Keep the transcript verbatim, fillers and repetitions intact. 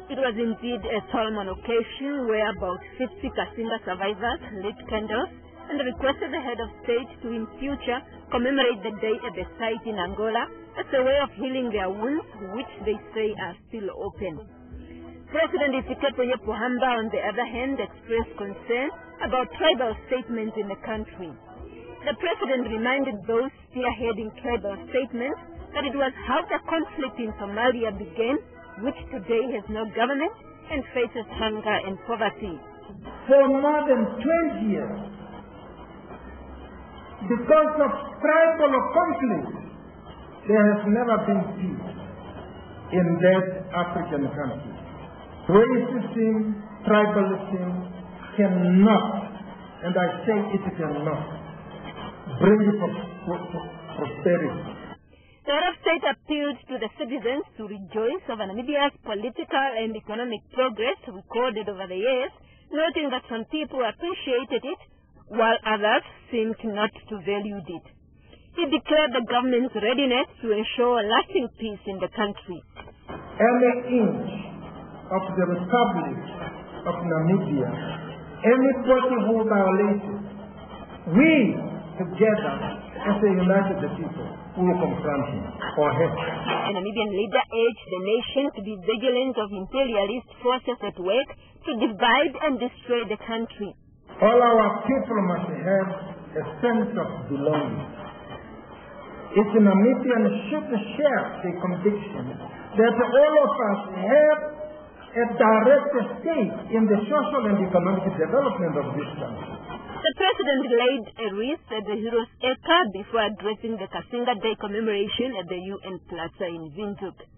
It was indeed a solemn occasion where about fifty Kasinga survivors lit candles and requested the head of state to in future commemorate the day at the site in Angola as a way of healing their wounds, which they say are still open. President Hifikepunye Pohamba, on the other hand, expressed concern about tribal statements in the country. The president reminded those spearheading tribal statements that it was how the conflict in Somalia began, which today has no government and faces hunger and poverty. For more than twenty years, because of tribal conflict, there has never been peace in that African country. Racism, tribalism cannot, and I say it cannot, bring prosperity. The head of state appealed to the citizens to rejoice over Namibia's political and economic progress recorded over the years, noting that some people appreciated it, while others seemed not to value it. He declared the government's readiness to ensure lasting peace in the country. Any inch of the Republic of Namibia, anybody who violates it, we together as a united people will confront him or her. The Namibian leader urged the nation to be vigilant of imperialist forces at work to divide and destroy the country. All our people must have a sense of belonging. Each Namibian should share the conviction that all of us have a direct stake in the social and economic development of this country. The president laid a wreath at the Heroes' Acre before addressing the Kasinga Day commemoration at the U N Plaza in Windhoek.